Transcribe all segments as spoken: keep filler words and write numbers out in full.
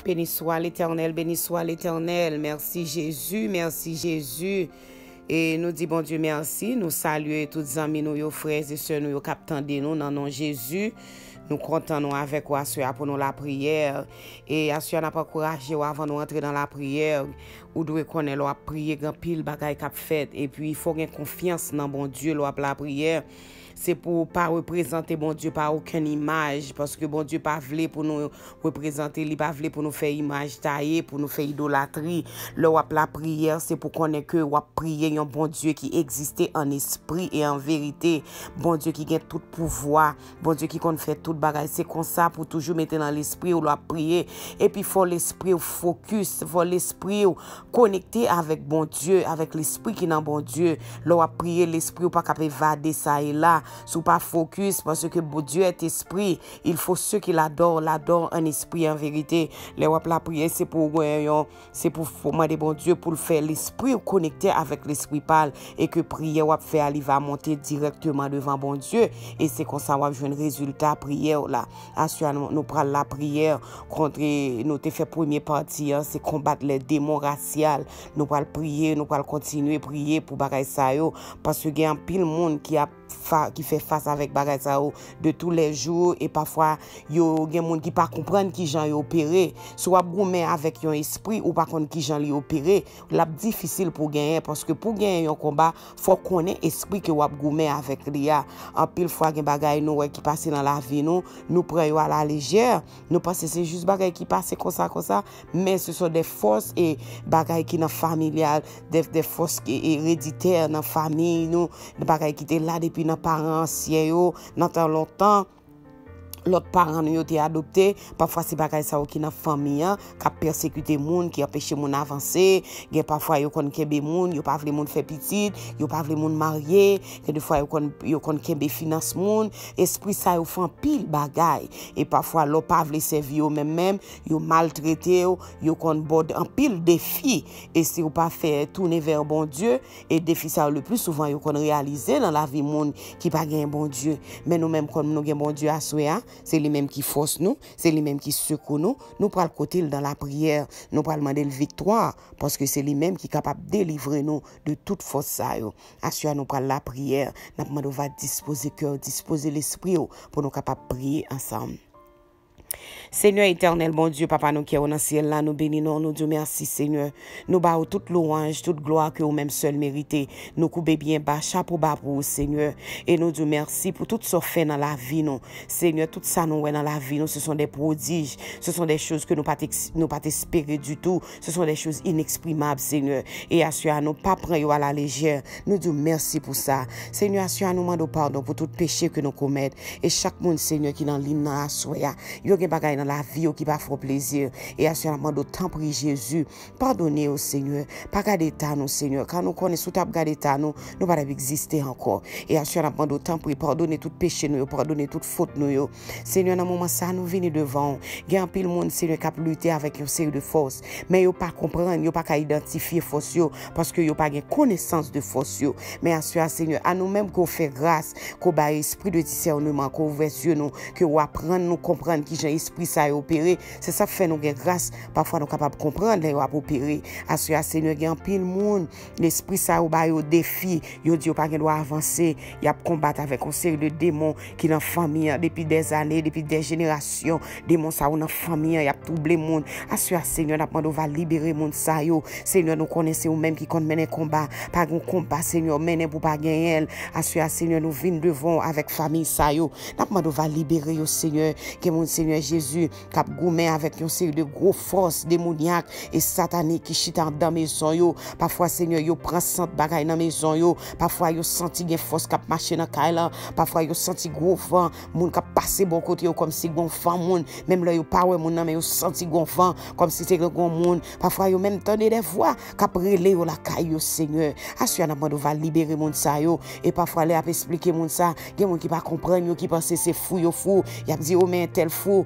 Béni soit l'Éternel, béni soit l'Éternel. Merci Jésus, merci Jésus. Et nous disons, bon Dieu, merci. Nous saluons tous les amis, nos frères et sœurs, nous captants de nous, dans le nom de Jésus. Nous comptons avec vous pour nous la prière. Et assurez n'a pas courageux avant de rentrer dans la prière. Ou devez connaître la prière, grand pile bagaille qu'a fait. Et puis il faut avoir confiance dans bon Dieu, la prière. C'est pour pas représenter bon Dieu par aucune image, parce que bon Dieu pas voulu pour nous représenter, il pas voulu pour nous faire image taillée, pour nous faire idolâtrie. Le la prière, c'est pour connaître que on prier un bon Dieu qui existait en esprit et en vérité, bon Dieu qui a tout pouvoir, bon Dieu qui compte faire toute bagaille. C'est comme ça pour toujours mettre dans l'esprit ou la prier. Et puis faut l'esprit focus, faut l'esprit connecté avec bon Dieu, avec l'esprit qui est dans bon Dieu. Le prier l'esprit ou pas capable évader ça et là. Sous pas focus parce que bon Dieu est esprit, il faut ceux qui l'adorent, l'adorent en esprit en vérité. Les wap la prière c'est pour c'est pour demander bon Dieu pour le faire l'esprit connecté avec l'esprit pâle et que prière wap faire il va monter directement devant bon Dieu et c'est comme ça wap jouer un résultat prière là. Assure nous, nous prendre la prière contre nous te fait première partie hein, c'est combattre les démons raciaux. Nous va prier, nous va continuer prier pour bagay ça yo parce que il y a un pile monde qui a qui fait face avec bagay ça de tous les jours et parfois yo gen monde qui pas comprendre qui gens yo opéré soit goumé avec un esprit ou pas connait qui gens li opéré la difficile pour gagner parce que pour gagner un combat faut connaître esprit que ou goumé avec lia en pile fois gen bagay nous qui passe dans la vie nous nous prend yo à la légère nous penser c'est juste bagay qui passe comme ça comme ça mais ce sont des forces et bagay qui dans familial des, des forces héréditaires dans famille nous des bagay qui étaient là depuis nos parents anciens yo dans tant longtemps l'autre parents nous été adopté parfois c'est bagay ça qui dans famille qui a persécuté monde qui empêché monde avancer gen parfois yo kon kembe monde yo pas vle monde faire petite yo pas vle monde marier que des fois yo kon yo kon kembe finance monde esprit ça yo fait pile bagay et parfois l'autre pas vle servir yo même même yo maltraité yo yo kon bord en pile défi et si ou pas faire tourner vers bon Dieu et défi ça le plus souvent yo kon réaliser dans la vie monde qui pas gain bon Dieu mais nous même comme nous gain bon Dieu à souhait c'est lui-même qui force nous, c'est lui-même qui secoue nous. Nous prenons le côté dans la prière, nous prenons demander la victoire parce que c'est lui-même qui est capable de délivrer nous de toute force ça yo. Assure nous prendre la prière, nous va disposer cœur, disposer l'esprit pour nous capables de prier ensemble. Seigneur éternel, bon Dieu, Papa, nous qui sommes dans le ciel là, nous bénissons, nous disons merci, Seigneur. Nous battons toute louange, toute gloire que vous-même seul méritez. Nous coupons bien bas, chapeau bas pour vous, Seigneur. Et nous disons merci pour tout ce fait dans la vie, nous. Seigneur, tout ça nous dans la vie, nous, ce sont des prodiges. Ce sont des choses que nous pas nous pas espérer du tout. Ce sont des choses inexprimables, Seigneur. Et assure nous pas prendre à la légère. Nous disons merci pour ça. Seigneur, assure nous demandons pardon pour tout péché que nous commettons. Et chaque monde, Seigneur, qui dans l'hymne à soya, yo gen bagay dans la vie qui va faire plaisir et assurément d'autant prie Jésus pardonnez au Seigneur pas garder ta nous Seigneur quand nous connaissons tout garder ta nous nous pas exister encore et assurément d'autant prie pardonner tout péché nous pardonner toute faute nous Seigneur dans moment ça nous venir devant il y a un pile monde Seigneur qui a lutté avec une série de forces mais yo pas comprendre yo pas identifier force yo parce que yo pas gain connaissance de force yo mais assurément Seigneur à nous même qu'on fait grâce qu'on ba esprit de discernement qu'on ouvre yeux nous que ou apprendre nous comprendre qui j'ai esprit ça est opéré c'est ça fait nous gain grâce parfois nous capable comprendre les opérer assurer Seigneur gain pile monde l'esprit ça ou ba yo défi yo dit pas gain doit avancer y a combattre avec une série de démons qui dans famille depuis des années depuis des générations démons ça ou dans famille y a troublé monde assurer Seigneur n'a pas va libérer monde ça yo Seigneur nous connaissons ou même qui compte mener combat pas un combat Seigneur mener pour pas gagner assurer Seigneur nous vinn devant avec famille ça yo n'a pas va libérer yo Seigneur que mon Seigneur Jésus cap goumé avec une série de gros forces démoniaques et sataniques qui chita dans maison yo parfois Seigneur yo prend cent bagaille dans maison yo parfois yo senti gen force cap marcher dans caille parfois yo senti gros vent moun cap passer bon côté yo comme si gon vent moun même là yo pas ouais moun mais yo senti gon vent comme si c'était gon moun parfois yo même tande des voix cap relé yo la caille yo Seigneur assure n'a mande va libérer moun ça yo et parfois les a expliquer moun ça gen moun qui pas comprendre yo qui pense c'est fou yo fou y a dit oh mais tel fou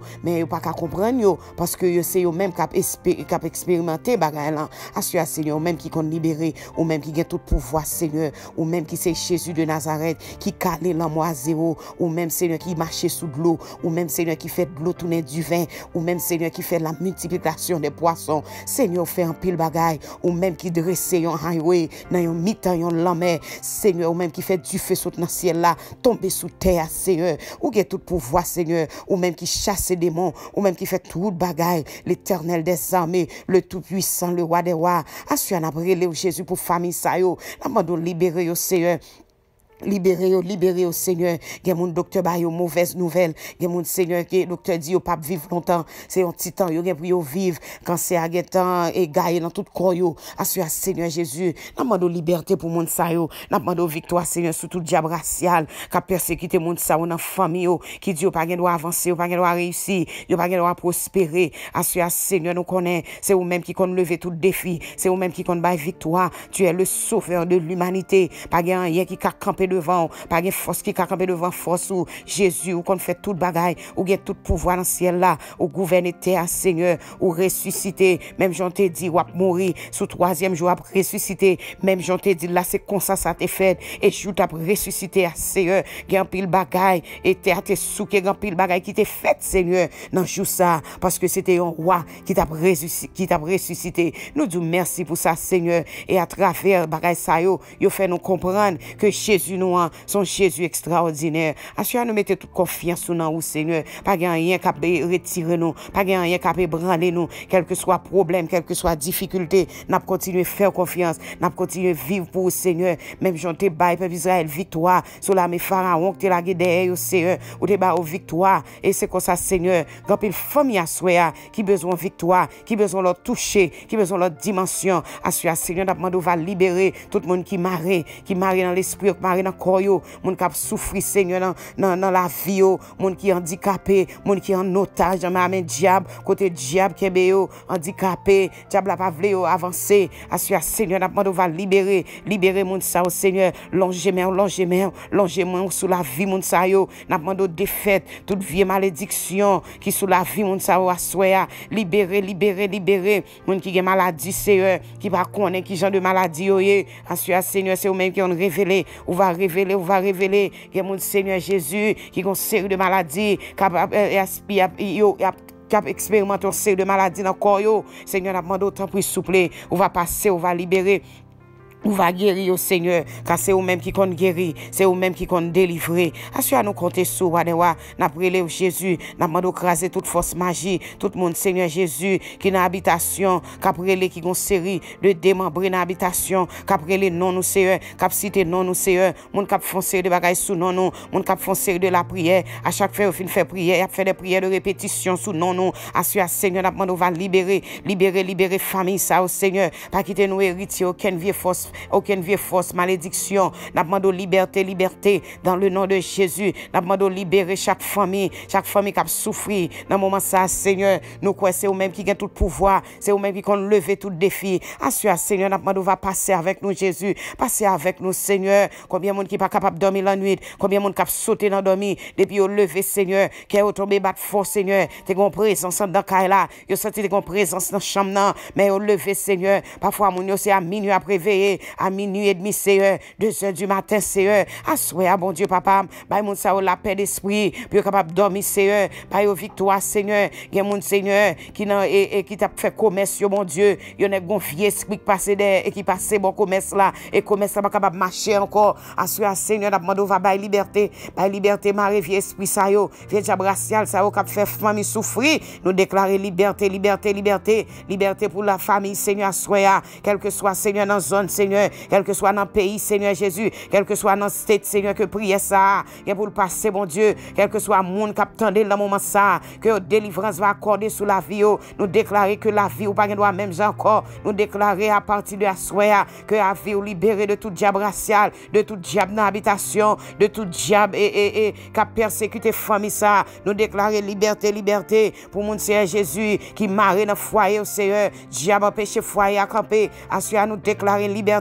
mais yo pas qu'à comprendre yo parce que yo c'est yo même cap cap expérimenter bagay là. Assure Seigneur, ou même qui qu'on libérer, ou même qui gagne tout pouvoir Seigneur, ou même qui c'est Jésus de Nazareth qui calé l'amour à zéro, ou même Seigneur qui marchait sous de l'eau, ou même Seigneur qui fait de l'eau tourner du vin, ou même Seigneur qui fait la multiplication des poissons. Seigneur fait un pile bagay, ou même qui dresse un highway dans un mi-temps yon lamé. Seigneur, ou même qui fait du feu sur le ciel là, tomber sous terre Seigneur, ou gagne tout pouvoir Seigneur, ou même qui chasse des démons, ou même qui fait tout bagay, l'Éternel des armées, le tout-puissant, le roi des rois. Assure n'a brûlé Jésus pour famille ça yo. La mando libérer yo Seigneur. Libéré, libéré au Seigneur. Il y a mon docteur ba yo mauvaise nouvelle. Il y a mon Seigneur qui docteur dit yo pas vivre longtemps. C'est un petit temps yo gen pour yo vivre. Cancer a temps et gagne dans tout corps yo. Assure Seigneur Jésus. N'a demande liberté pour mon sa yo. N'a demande victoire Seigneur sur tout diable racial qui a persécuté mon sa dans famille yo qui dit yo pas gen droit avancer, yo pas gen droit réussir, yo pas gen droit prospérer. Assure Seigneur nous connaît, c'est vous même qui connaît lever tout défi, c'est vous même qui connaît bailler victoire. Tu es le sauveur de l'humanité. Pas gen rien qui ka camper devant, pas de force qui a campé devant force ou Jésus ou qu'on fait tout bagaille ou get tout pouvoir dans le ciel là ou gouverner terre Seigneur ou ressusciter même j'en t'ai dit ou mourir sous troisième jour après ressusciter même j'en t'ai dit là c'est comme ça ça t'est fait et je t'ai ressuscité à Seigneur gen pile bagaille et terre t'es sous gen pile bagaille qui t'est fait Seigneur dans jour ça parce que c'était un roi qui t'a ressuscité qui t'a ressuscité. Nous disons merci pour ça Seigneur et à travers bagaille ça yo yo fait nous comprendre que Jésus nous son Jésus extraordinaire. Assure nous mettez toute confiance dans vous Seigneur. Pas rien qui peut retirer nous, pas rien qui peut ébranler nous, quel que soit problème, quelle que soit difficulté, n'a continuer faire confiance, n'a continuer vivre pour le Seigneur. Même j'en te bail peuple Israël victoire sur la mes pharaon que te la derrière au Seigneur, ou te bail victoire et c'est comme ça Seigneur, quand il famille à souhait qui besoin victoire, qui besoin leur toucher, qui besoin leur dimension. Assure Seigneur d'abord va libérer tout le monde qui marre, qui marre dans l'esprit, qui marre dans corps yo, moun k'ap souffri Seigneur dans dans dans la vie yo, moun qui handicapé, moun qui en otage dans main diable, côté diable qui est yo handicapé, diable la pas vle yo avancer. Assure Seigneur n'a demande va libérer, libérer moun ça au Seigneur, longer main, longer main, longer main sous la vie moun ça yo, n'a demande défaite, toute vieille malédiction qui sous la vie moun ça a soya, libérer, libérer, libérer moun qui gen maladie Seigneur, qui pas connaît qui genre de maladie yo yé. Assure Seigneur c'est ou même qui ont révélé, ou va révéler, ou va révéler que mon Seigneur Jésus qui a une série de maladies qui a expérimenté une série de maladies dans le corps. Seigneur n'a demandé autant pour souffler, on va passer, on va libérer. Ou va guérir au Seigneur, car c'est vous-même qui compte guérir, c'est vous-même qui compte délivrer. Assure nous compter sur Wadewa, n'a prié au Jésus, n'a demandé craser toute force magie, tout le monde Seigneur Jésus qui dans habitation, qui a prié qui ont série de démembrés dans habitation, qui a prié non nous Seigneur, qui a cité non nous Seigneur, monde qui a foncé de bagages sous non nous, monde qui a foncé de la prière, à chaque fois au fin faire prière, a fait des prières de répétition sous non nous. Assure Seigneur, n'a demandé va libérer, libérer, libérer famille ça au Seigneur, pas quitter nous héritiers aucune vieille force aucune vieille force, malédiction. Nous demandons liberté, liberté dans le nom de Jésus. Nous demandons libérer chaque famille, chaque famille qui a souffert. Dans le moment ça, Seigneur, nous croyons c'est vous-même qui gagne tout pouvoir, c'est vous-même qui ont levé tout défi. Assure, Seigneur, nous demandons va passer avec nous, Jésus. Passer avec nous, Seigneur. Combien de monde qui pas capable de dormir la nuit, combien de monde qui a sauté dans dormir depuis au lever, Seigneur, qui est tombé battre fort, Seigneur. Tu as une présence dans le là, tu as senti une présence dans la chambre, mais au lever, Seigneur. Parfois, mon c'est à minuit après veiller. À minuit et demi, Seigneur, deux heures du matin, Seigneur, assoyez, bon Dieu, papa, bah, mon ça, la paix d'esprit, puis capable de dormir, Seigneur, bah, victoire, Seigneur, il y a mon Seigneur, qui n'a, et, et qui t'a fait commerce, mon Dieu, il y en a un vieux esprit qui passe et qui passe bon commerce là, et commerce là, pas capable de marcher encore, assoyez, Seigneur, n'a demandé, va, bah, liberté, bah, liberté, marie, vieux esprit, ça, yo, vieux diable racial, ça, yo, qui a fait famille souffrir, nous déclarer liberté, liberté, liberté, liberté pour la famille, Seigneur, assoyez, quel que soit, Seigneur, dans la zone, Seigneur, quel que soit dans le pays, Seigneur Jésus, quel que soit dans le state, Seigneur, que prier ça, et pour le passer, mon Dieu, quel que soit le monde qui attendait dans le moment ça, que délivrance va accorder sur la vie, nous déclarer que la vie, ou pas doit même encore, nous déclarer à partir de la soirée, que la vie est libérée de tout diable racial, de tout diable dans l'habitation, de tout diable et, et, et, qui a persécuté famille ça, nous déclarer liberté, liberté, pour mon Seigneur Jésus, qui marre dans le foyer, Seigneur, diable empêché foyer à camper, assure nous déclarer liberté,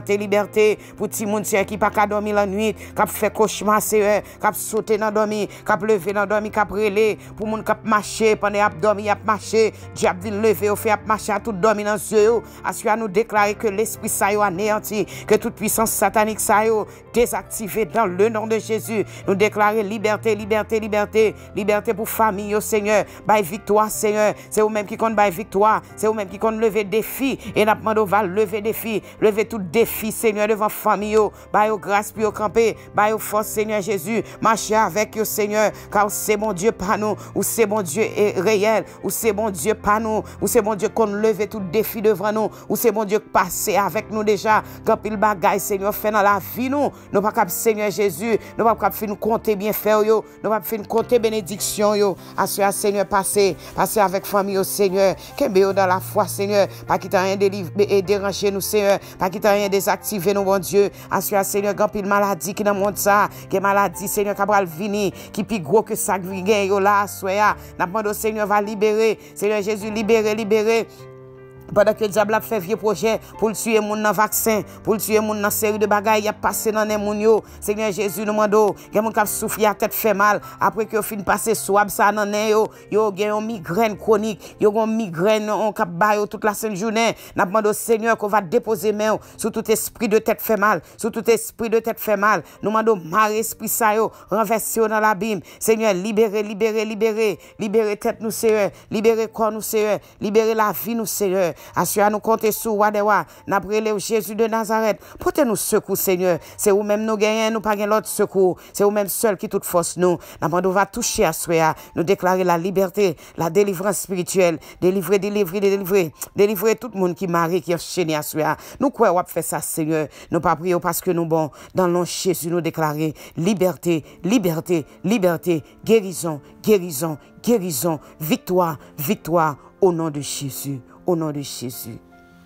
liberté, liberté pour ti moun Seigneur qui pas qu'à dormir la nuit, qui fait cauchemar Seigneur, qui sauter dans dormir, qui lever dans dormir, qui relé pour moun qui marcher pendant ap dormir, ap marcher, diable dit lever au fait ap marcher à tout dormir dans yeux. Assurer nous déclarer que l'esprit ça yo anéanti, que toute puissance satanique ça yo désactivée dans le nom de Jésus. Nous déclarer liberté, liberté, liberté, liberté pour famille au Seigneur. By victoire Seigneur, c'est vous même qui compte by victoire, c'est vous même qui compte lever défi et n'a demandé va lever défi, lever tout défi Seigneur devant famille yo, by au grâce puis au camper, by au force Seigneur Jésus, marcher avec yo Seigneur, car c'est mon Dieu par nous, ou c'est mon Dieu réel, ou c'est mon Dieu par nous, ou c'est mon Dieu qu'on lever tout défi devant nous, ou c'est mon Dieu passé avec nous déjà, quand il bagaille Seigneur fait dans la vie nous, nous pas cap Seigneur Jésus, nous pas cap fin compter bien faire yo, nous pas fin compter bénédiction yo, assure Seigneur passer, passer avec famille au Seigneur, kembe yo dans la foi Seigneur, pas quitter rien délivrer et déranger nous Seigneur, pas quitter rien désactiver nous bon Dieu, assure Seigneur quand il maladie qui dans monde ça, que maladie Seigneur capral vini, qui plus gros que ça qui yo là soya, n'a demandé au Seigneur va libérer, Seigneur Jésus libérer, libérer. Pendant que le diable a fait vieux projet pour le tuer moun dans vaccin, pour le tuer moun dans série de bagailles, il a passé dans les moun yo. Seigneur Jésus nous mando, que moun k'ap souffrir à tête fait mal, après que fin passer swab ça dans nez yo, yo gen une migraine chronique, yo gen migraine on k'ap ba yo toute la sainte journée. N'a demandé au Seigneur qu'on va déposer main sur tout esprit de tête fait mal, sur tout esprit de tête fait mal. Nous mando mar esprit ça yo, renverser dans l'abîme. Seigneur libérer, libérer, libérer, libérer tête nous Seigneur, libérer corps nous Seigneur, libérer la vie nous Seigneur. Assure nous compter sur Wadewa, n'a brûlé Jésus de Nazareth. Portez-nous secours, Seigneur. C'est vous-même nous gagnons, nous pas l'autre secours. C'est vous-même seul qui toute force nous. Nous va toucher à soi, nous déclarer la liberté, la délivrance spirituelle. Délivrer, délivrer, délivrer. Délivrer tout le monde qui marie, qui est enchaîné à soi. Nous quoi, on fait ça, Seigneur. Nous pas prions parce que nous bon. Dans le nom de Jésus, nous déclarer liberté, liberté, liberté, guérison, guérison, guérison, victoire, victoire, au nom de Jésus. Au nom de Jésus.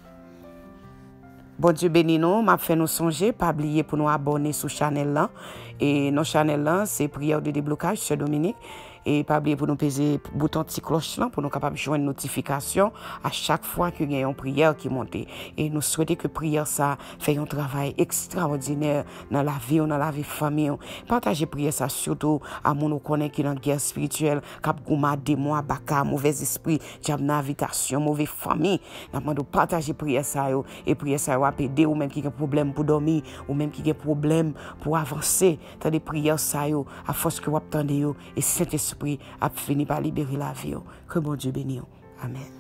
Bon Dieu béni nous, m'a fait nous songer, pas oublier pour nous abonner sur channel là. Et nos channel là, c'est prière de déblocage sur Dominique. Et pas oublier pour nous peser bouton petit cloche là pour nous capable joindre notification à chaque fois qu'il y a une prière qui monte. Et nous souhaitons que prière ça fait un travail extraordinaire dans la vie, dans la vie famille. Partagez prière ça surtout à mon connaît qui dans guerre spirituelle, cap gouma démon, baka, mauvais esprit, diable invitation, mauvaise famille. N'a demandé partager prière ça yo et prière ça va aider ou même qui a problème pour dormir ou même qui a problème pour avancer. T'as des prières ça yo à force que vous attendez yo et Saint-Esprit a fini par libérer la vie. Que bon Dieu bénisse. Amen.